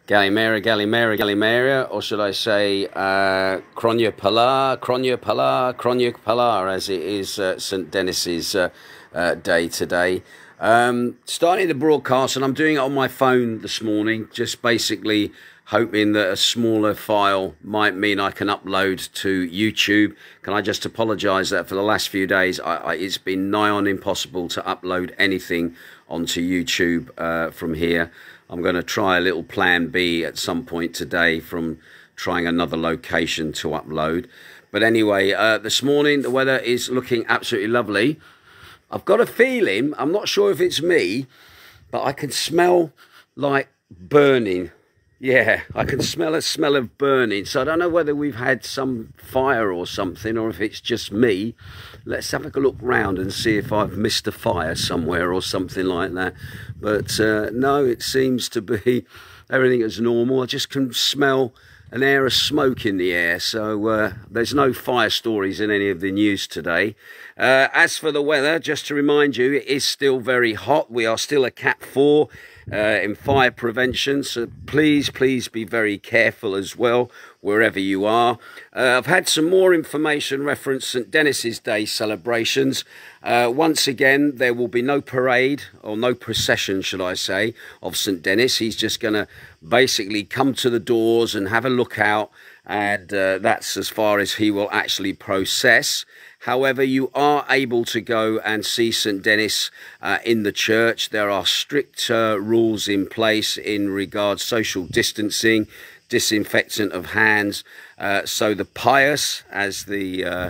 Galimera, or should I say Kronya Pala, as it is St. Dennis's day today. Starting the broadcast, and I'm doing it on my phone this morning, just basically hoping that a smaller file might mean I can upload to YouTube. Can I just apologise that for the last few days it's been nigh on impossible to upload anything onto YouTube from here. I'm going to try a little plan B at some point today from trying another location to upload. But anyway, this morning the weather is looking absolutely lovely. I've got a feeling, I'm not sure if it's me, but I can smell like burning. Yeah, I can smell a smell of burning. So I don't know whether we've had some fire or something, or if it's just me. Let's have a look round and see if I've missed a fire somewhere or something like that. But no, it seems to be everything is normal. I just can smell an air of smoke in the air. So there's no fire stories in any of the news today. As for the weather, just to remind you, it is still very hot. We are still a Cat 4 in fire prevention, so please be very careful as well wherever you are. I've had some more information reference St. Dennis's Day celebrations. Once again, there will be no parade, or no procession should I say, of St. Dennis. He's just going to basically come to the doors and have a look out, and that's as far as he will actually process. However, you are able to go and see St. Dennis in the church. There are strict rules in place in regards social distancing, disinfectant of hands. So the pious, as the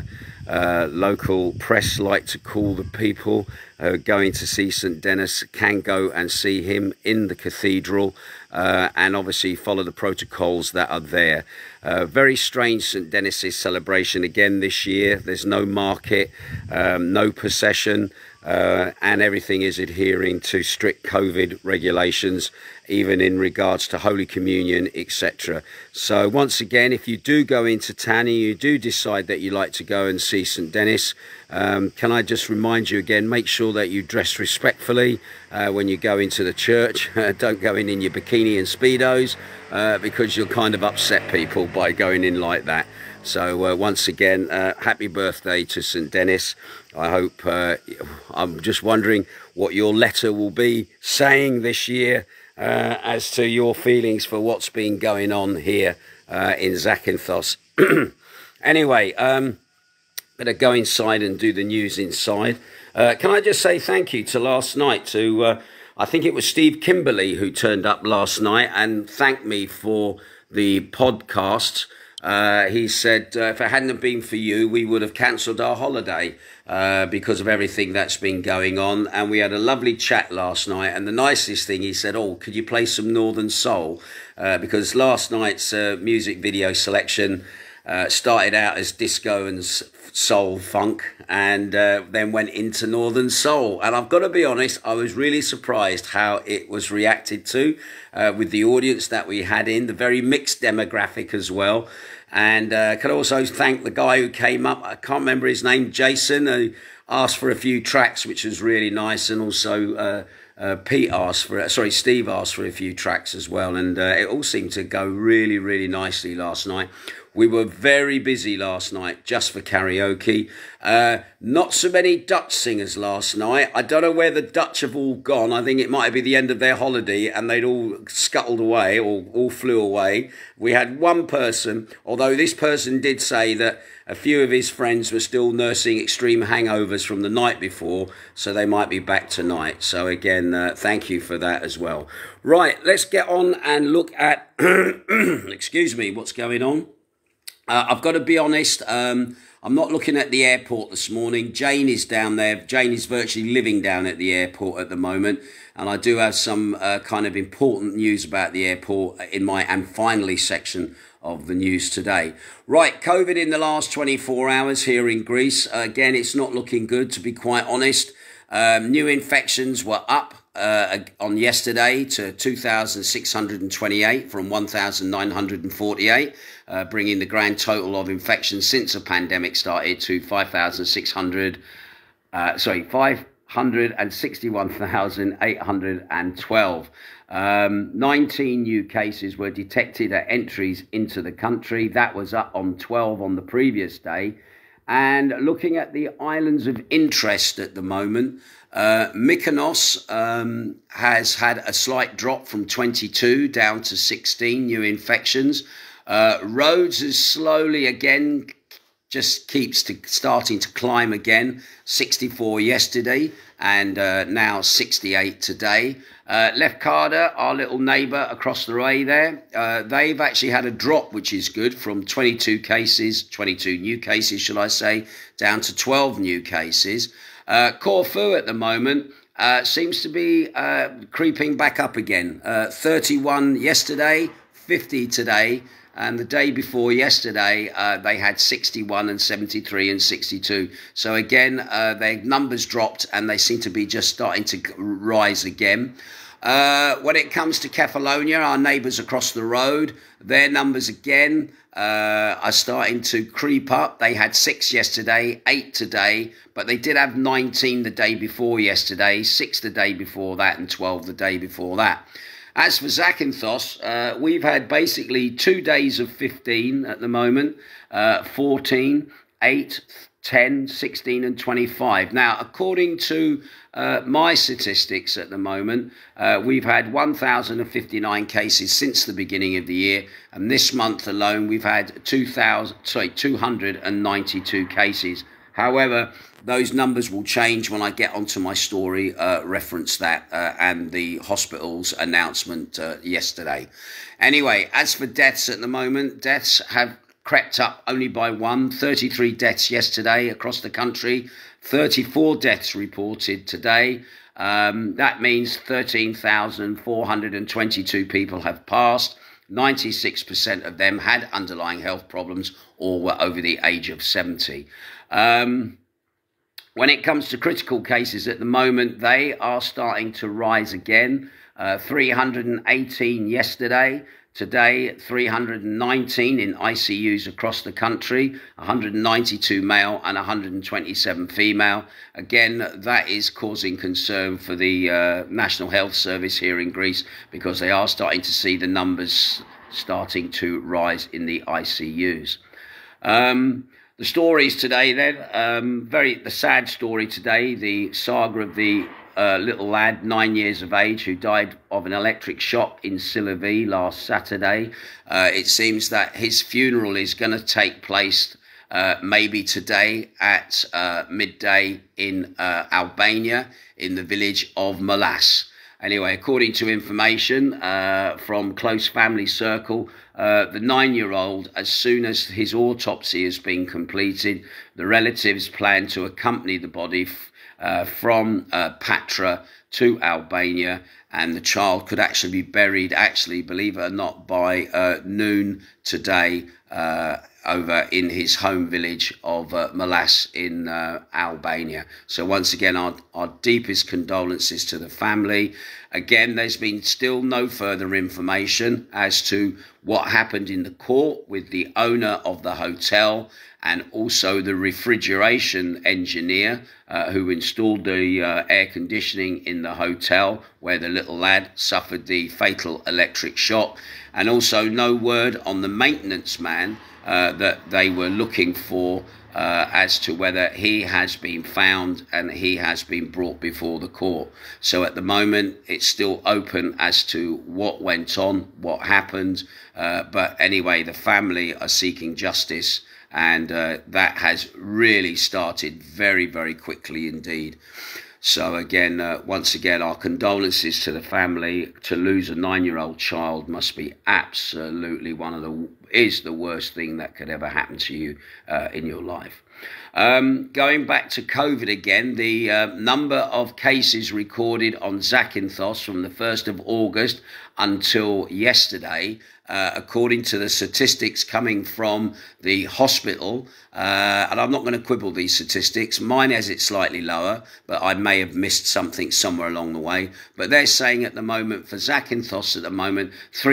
local press like to call the people going to see St. Dennis, can go and see him in the cathedral and obviously follow the protocols that are there. Very strange St. Dennis's celebration again this year. There's no market, no procession, and everything is adhering to strict COVID regulations, even in regards to Holy Communion, etc. So once again, if you do go into town and you do decide that you like to go and see St. Dennis, can I just remind you again, make sure that you dress respectfully when you go into the church. Don't go in your bikini and Speedos, because you'll kind of upset people by going in like that. So once again, happy birthday to St. Dennis. I hope, I'm just wondering what your letter will be saying this year as to your feelings for what's been going on here in Zakynthos. Anyway, better go inside and do the news inside. Can I just say thank you to last night to, I think it was Steve Kimberley who turned up last night and thanked me for the podcast. He said, if it hadn't have been for you, we would have cancelled our holiday because of everything that's been going on. And we had a lovely chat last night. And the nicest thing, he said, oh, could you play some Northern Soul? Because last night's music video selection started out as disco and soul funk, and then went into Northern Soul. And I've got to be honest, I was really surprised how it was reacted to with the audience that we had in, the very mixed demographic as well. And can also thank the guy who came up, I can't remember his name, Jason, who asked for a few tracks, which was really nice. And also Steve asked for a few tracks as well. And it all seemed to go really nicely last night. We were very busy last night just for karaoke. Not so many Dutch singers last night. I don't know where the Dutch have all gone. I think it might be the end of their holiday and they'd all scuttled away or all flew away. We had one person, although this person did say that a few of his friends were still nursing extreme hangovers from the night before, so they might be back tonight. So again, thank you for that as well. Right, let's get on and look at, excuse me, what's going on. I've got to be honest, I'm not looking at the airport this morning. Jane is down there. Jane is virtually living down at the airport at the moment. And I do have some kind of important news about the airport in my and finally section of the news today. Right, COVID in the last 24 hours here in Greece. Again, it's not looking good, to be quite honest. New infections were up on yesterday to 2,628 from 1,948, bringing the grand total of infections since the pandemic started to 561,812. 19 new cases were detected at entries into the country. That was up on 12 on the previous day. And looking at the islands of interest at the moment, Mykonos has had a slight drop from 22 down to 16 new infections. Rhodes is slowly again just keeps starting to climb again. 64 yesterday and now 68 today. Lefkada, our little neighbour across the way there, they've actually had a drop, which is good, from 22 new cases, shall I say, down to 12 new cases. Corfu at the moment seems to be creeping back up again. 31 yesterday, 50 today. And the day before yesterday, they had 61 and 73 and 62. So again, their numbers dropped and they seem to be just starting to rise again. When it comes to Kefalonia, our neighbours across the road, their numbers again are starting to creep up. They had 6 yesterday, 8 today, but they did have 19 the day before yesterday, 6 the day before that, and 12 the day before that. As for Zakynthos, we've had basically 2 days of 15 at the moment, 14, 8, 10, 16 and 25. Now, according to my statistics at the moment, we've had 1,059 cases since the beginning of the year. And this month alone, we've had 292 cases. However, those numbers will change when I get onto my story, reference that and the hospital's announcement yesterday. Anyway, as for deaths at the moment, deaths have crept up only by 1. 33 deaths yesterday across the country, 34 deaths reported today. That means 13,422 people have passed. 96% of them had underlying health problems or were over the age of 70. When it comes to critical cases at the moment, they are starting to rise again. 318 yesterday. Today, 319 in ICUs across the country, 192 male and 127 female. Again, that is causing concern for the National Health Service here in Greece, because they are starting to see the numbers starting to rise in the ICUs. The stories today then, the sad story today, the saga of the little lad, 9 years of age, who died of an electric shock in aTislivi last Saturday. It seems that his funeral is going to take place maybe today at midday in Albania, in the village of Malas. Anyway, according to information from close family circle, the 9-year-old, as soon as his autopsy has been completed, the relatives plan to accompany the body from Patra to Albania, and the child could actually be buried, believe it or not, by noon today over in his home village of Malas in Albania. So once again, our deepest condolences to the family. Again, there's been still no further information as to what happened in the court with the owner of the hotel and also the refrigeration engineer who installed the air conditioning in the hotel where the little lad suffered the fatal electric shock, and also no word on the maintenance man that they were looking for as to whether he has been found and he has been brought before the court. So at the moment, it's still open as to what went on, what happened. But anyway, the family are seeking justice, and that has really started very, very quickly indeed. So again, once again, our condolences to the family. To lose a 9-year-old child must be absolutely is the worst thing that could ever happen to you in your life. Going back to COVID again, the number of cases recorded on Zakynthos from the 1st of August until yesterday, according to the statistics coming from the hospital, and I'm not going to quibble these statistics, mine has it slightly lower, but I may have missed something somewhere along the way, but they're saying at the moment for Zakynthos at the moment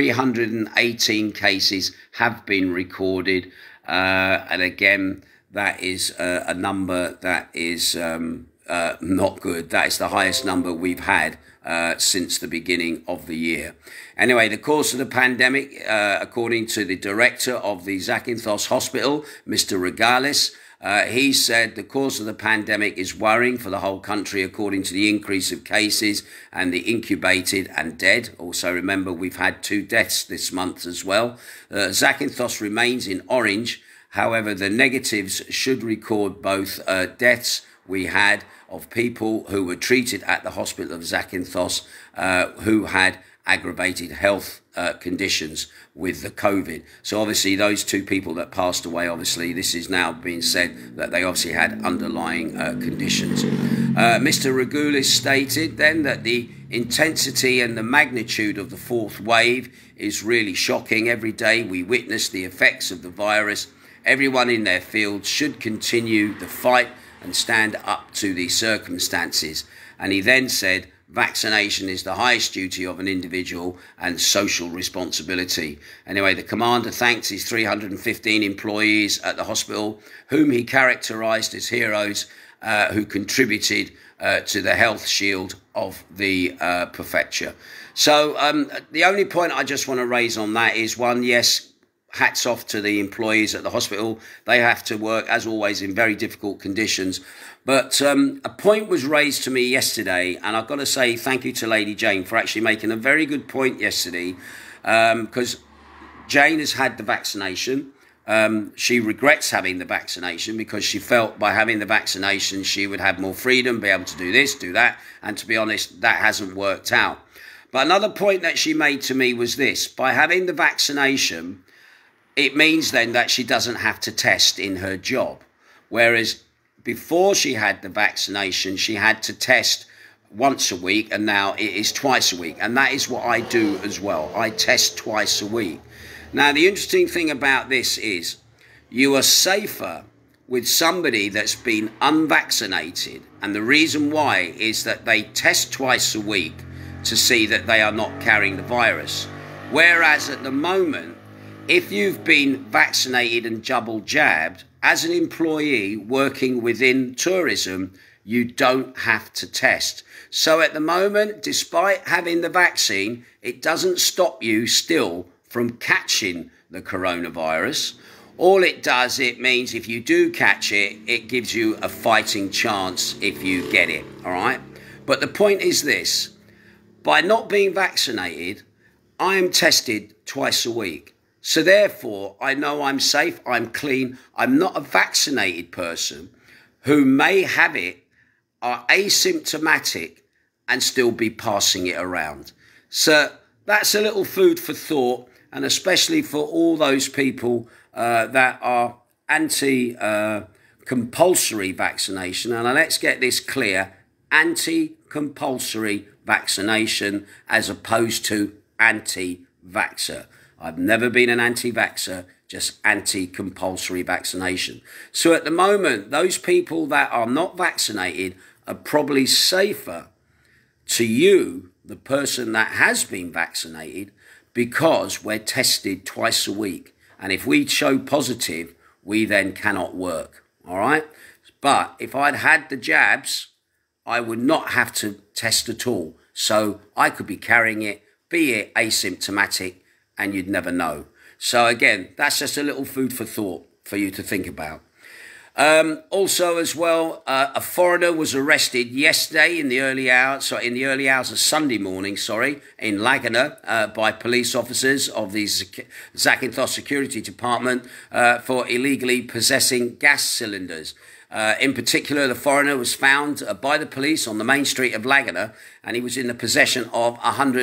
318 cases have been recorded, and again that is a number that is not good. That is the highest number we've had since the beginning of the year. Anyway, the cause of the pandemic, according to the director of the Zakynthos Hospital, Mr. Argassi, he said the cause of the pandemic is worrying for the whole country according to the increase of cases and the incubated and dead. Also, remember, we've had 2 deaths this month as well. Zakynthos remains in orange. However, the negatives should record both deaths we had of people who were treated at the hospital of Zakynthos who had aggravated health conditions with the COVID. So obviously those 2 people that passed away, obviously this is now being said that they obviously had underlying conditions. Mr. Argassi stated then that the intensity and the magnitude of the 4th wave is really shocking. Every day we witness the effects of the virus. Everyone in their field should continue the fight and stand up to the circumstances. And he then said, vaccination is the highest duty of an individual and social responsibility. Anyway, the commander thanks his 315 employees at the hospital, whom he characterised as heroes who contributed to the health shield of the prefecture. So the only point I just want to raise on that is, one, yes, hats off to the employees at the hospital. They have to work, as always, in very difficult conditions. But a point was raised to me yesterday, and I've got to say thank you to Lady Jane for actually making a very good point yesterday, because Jane has had the vaccination. She regrets having the vaccination because she felt by having the vaccination she would have more freedom, be able to do this, do that. And to be honest, that hasn't worked out. But another point that she made to me was this: by having the vaccination, it means then that she doesn't have to test in her job. Whereas before she had the vaccination, she had to test once a week, and now it is twice a week. And that is what I do as well. I test twice a week. Now, the interesting thing about this is you are safer with somebody that's been unvaccinated. And the reason why is that they test twice a week to see that they are not carrying the virus. Whereas at the moment, if you've been vaccinated and double jabbed, as an employee working within tourism, you don't have to test. So at the moment, despite having the vaccine, it doesn't stop you still from catching the coronavirus. All it does, it means if you do catch it, it gives you a fighting chance if you get it, all right? But the point is this: by not being vaccinated, I am tested twice a week. So therefore, I know I'm safe, I'm clean. I'm not a vaccinated person who may have it, are asymptomatic, and still be passing it around. So that's a little food for thought, and especially for all those people that are anti-compulsory vaccination. And let's get this clear: anti-compulsory vaccination as opposed to anti-vaxxer. I've never been an anti-vaxxer, just anti-compulsory vaccination. So at the moment, those people that are not vaccinated are probably safer to you, the person that has been vaccinated, because we're tested twice a week. And if we show positive, we then cannot work, all right? But if I'd had the jabs, I would not have to test at all. So I could be carrying it, be it asymptomatic, and you'd never know. So again, that's just a little food for thought for you to think about. Also as well, a foreigner was arrested yesterday in the early hours of Sunday morning, in Lagana by police officers of the Zakynthos Security Department for illegally possessing gas cylinders. In particular, the foreigner was found by the police on the main street of Lagana, and he was in the possession of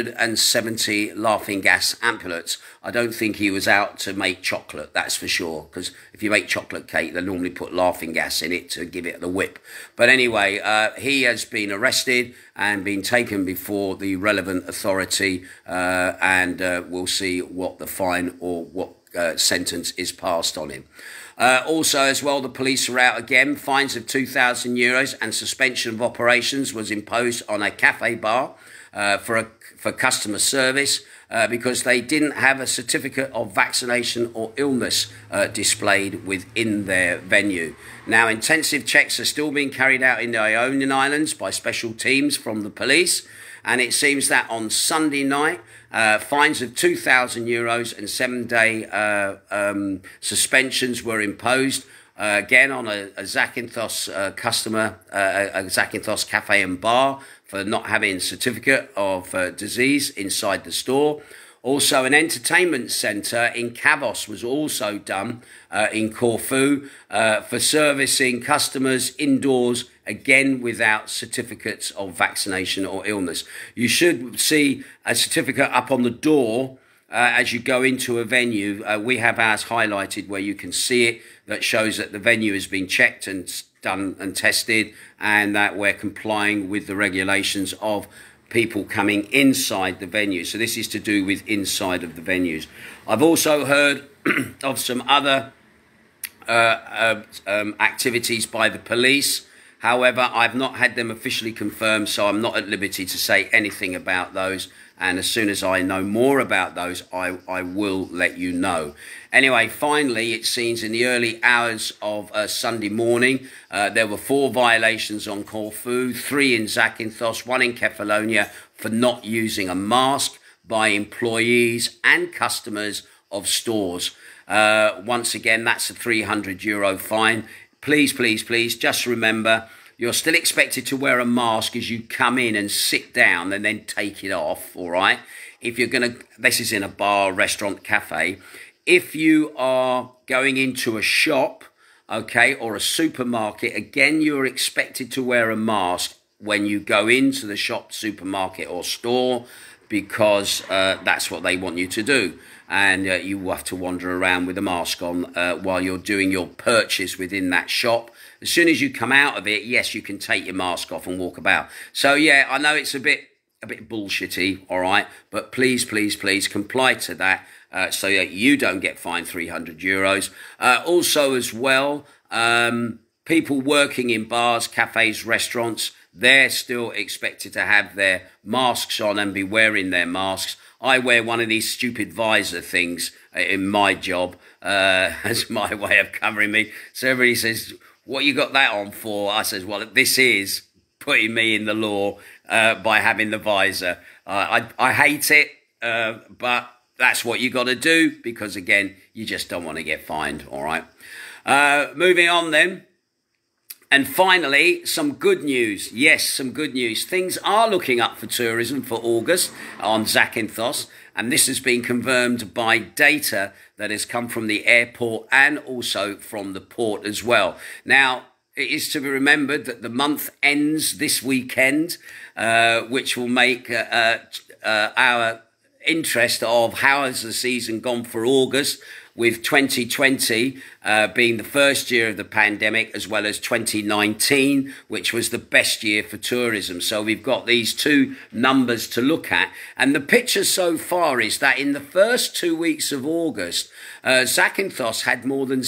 170 laughing gas ampoulettes. I don't think he was out to make chocolate, that's for sure, because if you make chocolate cake, they normally put laughing gas in it to give it the whip. But anyway, he has been arrested and been taken before the relevant authority, and we'll see what the fine or what sentence is passed on him. Also, as well, the police are out again. Fines of €2,000 and suspension of operations was imposed on a cafe bar for customer service because they didn't have a certificate of vaccination or illness displayed within their venue. Now, intensive checks are still being carried out in the Ionian Islands by special teams from the police. And it seems that on Sunday night, fines of €2,000 and 7-day suspensions were imposed. Again, on a Zakynthos customer, a Zakynthos cafe and bar, for not having a certificate of disease inside the store. Also, an entertainment centre in Kavos was also done in Corfu for servicing customers indoors, again without certificates of vaccination or illness. You should see a certificate up on the door as you go into a venue. We have ours highlighted where you can see it, that shows that the venue has been checked and done and tested, and that we're complying with the regulations of people coming inside the venue. So this is to do with inside of the venues. I've also heard of some other activities by the police. However, I've not had them officially confirmed, so I'm not at liberty to say anything about those. And as soon as I know more about those, I will let you know. Anyway, finally, it seems in the early hours of Sunday morning, there were 4 violations on Corfu, 3 in Zakynthos, 1 in Kefalonia, for not using a mask by employees and customers of stores. Once again, that's a €300 fine. Please, please, please, just remember, you're still expected to wear a mask as you come in and sit down and then take it off, all right? If you're going to, this is in a bar, restaurant, cafe. If you are going into a shop, okay, or a supermarket, again, you're expected to wear a mask when you go into the shop, supermarket or store, because that's what they want you to do. And you will have to wander around with a mask on while you're doing your purchase within that shop. As soon as you come out of it, yes, you can take your mask off and walk about. So, yeah, I know it's a bit bullshitty, all right? But please, please, please comply to that so that you don't get fined €300. Also, as well, people working in bars, cafes, restaurants, they're still expected to have their masks on and be wearing their masks. I wear one of these stupid visor things in my job as my way of covering me. So everybody says, what you got that on for? I says, well, this is putting me in the law by having the visor. I hate it, but that's what you got to do because, again, you just don't want to get fined, all right? Moving on then. And finally, some good news. Yes, some good news. Things are looking up for tourism for August on Zakynthos, and this has been confirmed by data that has come from the airport and also from the port as well. Now, it is to be remembered that the month ends this weekend, which will make our interest of how has the season gone for August, with 2020 being the first year of the pandemic, as well as 2019, which was the best year for tourism. So we've got these two numbers to look at. And the picture so far is that in the first 2 weeks of August, Zakynthos had more than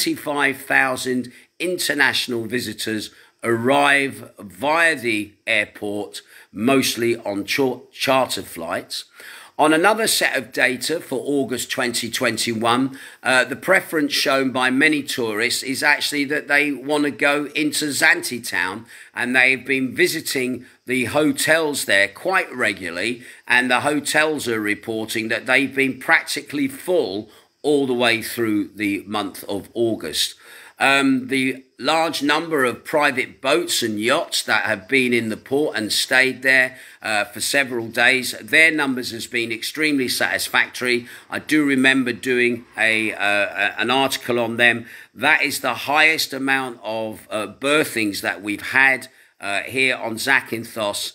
75,000 international visitors arrive via the airport, mostly on charter flights. On another set of data for August 2021, the preference shown by many tourists is actually that they want to go into Zante town, and they've been visiting the hotels there quite regularly, and the hotels are reporting that they've been practically full all the way through the month of August. The large number of private boats and yachts that have been in the port and stayed there for several days, their numbers has been extremely satisfactory. I do remember doing an article on them. That is the highest amount of berthings that we've had here on Zakynthos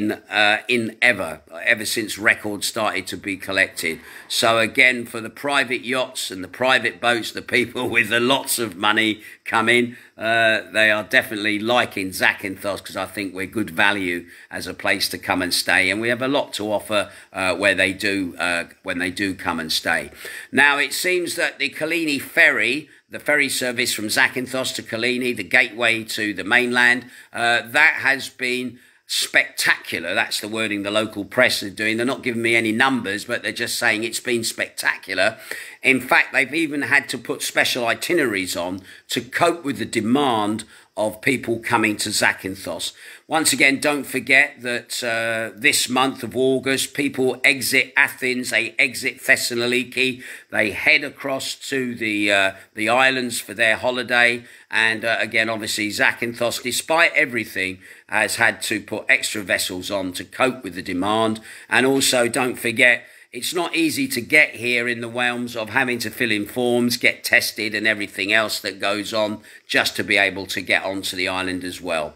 ever since records started to be collected. So again, for the private yachts and the private boats, the people with the lots of money come in, they are definitely liking Zakynthos, because I think we're good value as a place to come and stay, and we have a lot to offer when they do come and stay. Now, it seems that the Kalini ferry, the ferry service from Zakynthos to Kalini, the gateway to the mainland, that has been spectacular. That's the wording the local press are doing. They're not giving me any numbers, but they're just saying it's been spectacular. In fact, they've even had to put special itineraries on to cope with the demand of people coming to Zakynthos. Once again, don't forget that this month of August, people exit Athens, they exit Thessaloniki, they head across to the islands for their holiday. And again, obviously, Zakynthos, despite everything, has had to put extra vessels on to cope with the demand. And also, don't forget, it's not easy to get here in the realms of having to fill in forms, get tested and everything else that goes on just to be able to get onto the island as well.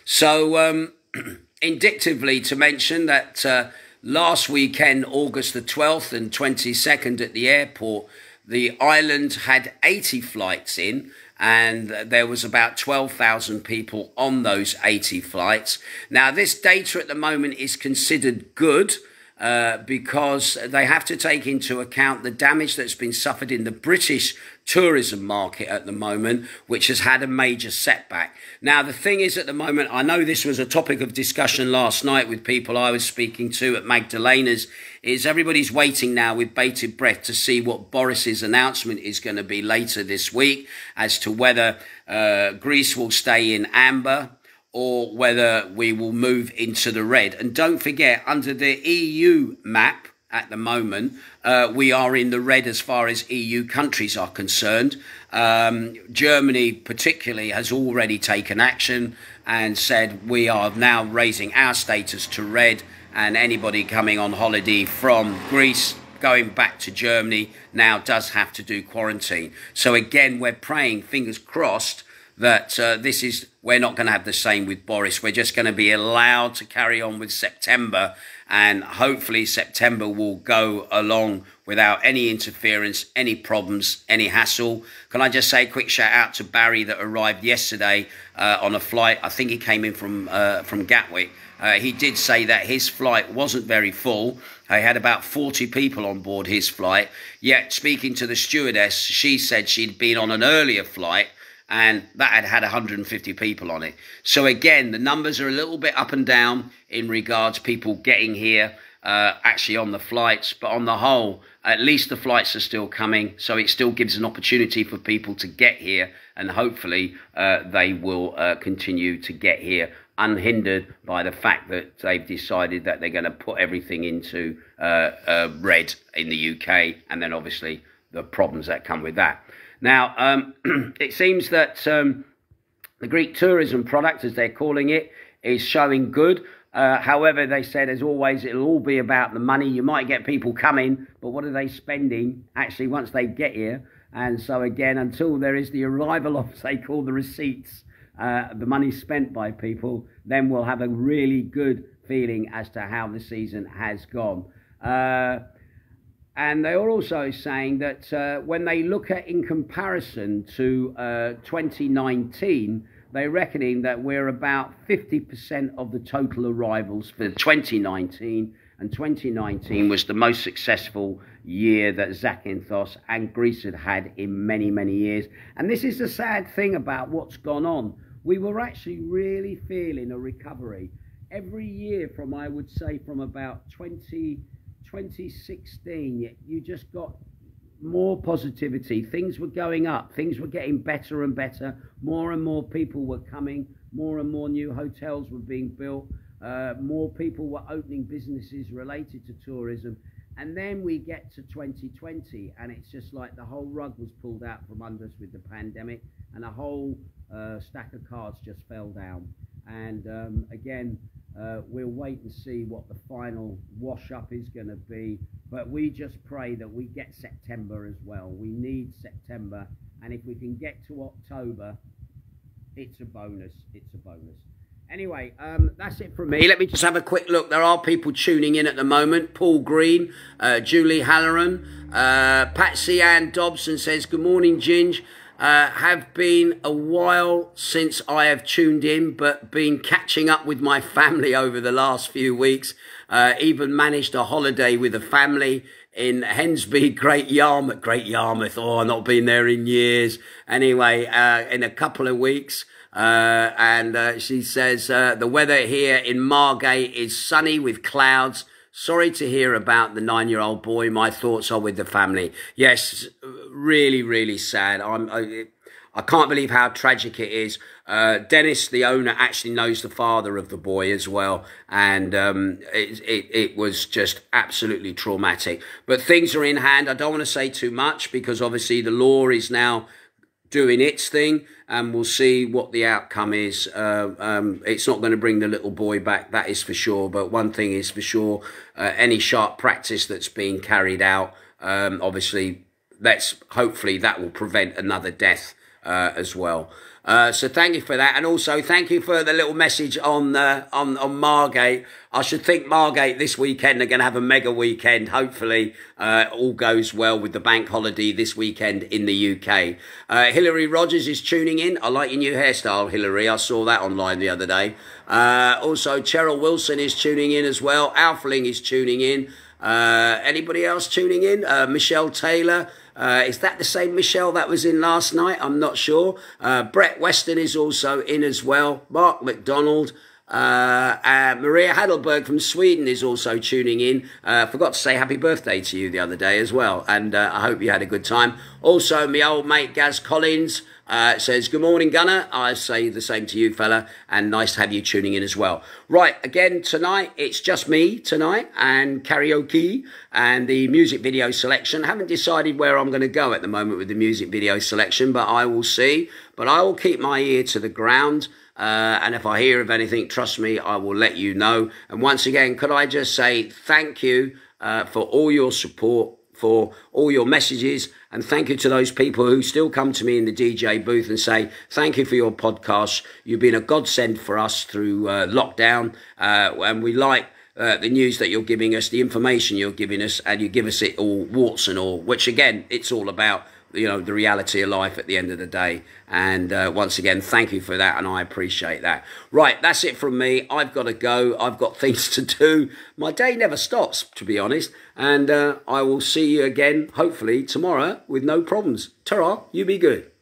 So indicatively to mention that last weekend, August the 12th and 22nd at the airport, the island had 80 flights in, and there was about 12,000 people on those 80 flights. Now, this data at the moment is considered good, because they have to take into account the damage that's been suffered in the British tourism market at the moment, which has had a major setback. Now, the thing is, at the moment, I know this was a topic of discussion last night with people I was speaking to at Magdalena's, is everybody's waiting now with bated breath to see what Boris's announcement is going to be later this week as to whether Greece will stay in amber or whether we will move into the red. And don't forget, under the EU map at the moment, we are in the red as far as EU countries are concerned. Germany particularly has already taken action and said we are now raising our status to red, and anybody coming on holiday from Greece going back to Germany now does have to do quarantine. So again, we're praying, fingers crossed, that we're not going to have the same with Boris. We're just going to be allowed to carry on with September, and hopefully September will go along without any interference, any problems, any hassle. Can I just say a quick shout out to Barry that arrived yesterday on a flight. I think he came in from Gatwick. He did say that his flight wasn't very full. He had about 40 people on board his flight. Yet, speaking to the stewardess, she said she'd been on an earlier flight and that had 150 people on it. So again, the numbers are a little bit up and down in regards to people getting here actually on the flights. But on the whole, at least the flights are still coming. So it still gives an opportunity for people to get here. And hopefully they will continue to get here unhindered by the fact that they've decided that they're going to put everything into red in the UK. And then obviously the problems that come with that. Now, it seems that the Greek tourism product, as they're calling it, is showing good. However, they said, as always, it'll all be about the money. You might get people coming, but what are they spending actually once they get here? And so, again, until there is the arrival of, say, call the receipts, the money spent by people, then we'll have a really good feeling as to how the season has gone. And they are also saying that when they look at in comparison to 2019, they're reckoning that we're about 50% of the total arrivals for 2019. And 2019 was the most successful year that Zakynthos and Greece had had in many, many years. And this is the sad thing about what's gone on. We were actually really feeling a recovery every year from, I would say, from about 2016, you just got more positivity. Things were going up. Things were getting better and better. More and more people were coming. More and more new hotels were being built. More people were opening businesses related to tourism. And then we get to 2020, and it's just like the whole rug was pulled out from under us with the pandemic, and a whole stack of cards just fell down. And again, we'll wait and see what the final wash-up is going to be. But we just pray that we get September as well. We need September. And if we can get to October, it's a bonus. It's a bonus. Anyway, that's it from me. Let me just have a quick look. There are people tuning in at the moment. Paul Green, Julie Halloran, Patsy Ann Dobson says, good morning, Ginge. Have been a while since I have tuned in, but been catching up with my family over the last few weeks. Even managed a holiday with a family in Hensby, Great Yarmouth. Oh, I've not been there in years. Anyway, in a couple of weeks. And she says, the weather here in Margate is sunny with clouds. Sorry to hear about the 9-year-old boy. My thoughts are with the family. Yes, really, really sad. I can't believe how tragic it is. Dennis, the owner, actually knows the father of the boy as well. And it was just absolutely traumatic. But things are in hand. I don't want to say too much because obviously the law is now doing its thing, and we'll see what the outcome is. It's not going to bring the little boy back, that is for sure. But one thing is for sure, any sharp practice that's being carried out, obviously, hopefully that will prevent another death as well. So thank you for that, and also thank you for the little message on Margate. I should think Margate this weekend are going to have a mega weekend. Hopefully, all goes well with the bank holiday this weekend in the UK. Hilary Rogers is tuning in. I like your new hairstyle, Hilary. I saw that online the other day. Also, Cheryl Wilson is tuning in as well. Alfling is tuning in. Anybody else tuning in? Michelle Taylor. Is that the same Michelle that was in last night? I'm not sure. Brett Weston is also in as well. Mark McDonald. Maria Heidelberg from Sweden is also tuning in. Forgot to say happy birthday to you the other day as well. And I hope you had a good time. Also, my old mate Gaz Collins says, good morning, Gunner. I say the same to you, fella. And nice to have you tuning in as well. Right, again, tonight, it's just me tonight and karaoke and the music video selection. I haven't decided where I'm going to go at the moment with the music video selection, but I will see. But I will keep my ear to the ground. And if I hear of anything, trust me, I will let you know. And once again, could I just say thank you for all your support, for all your messages, and thank you to those people who still come to me in the DJ booth and say, thank you for your podcast. You've been a godsend for us through lockdown, and we like the news that you're giving us, the information you're giving us, and you give us it all, warts and all, which again, it's all about, you know, the reality of life at the end of the day. And once again, thank you for that, and I appreciate that. Right, that's it from me. I've got to go. I've got things to do. My day never stops, to be honest. And I will see you again, hopefully, tomorrow with no problems. Ta-ra, you be good.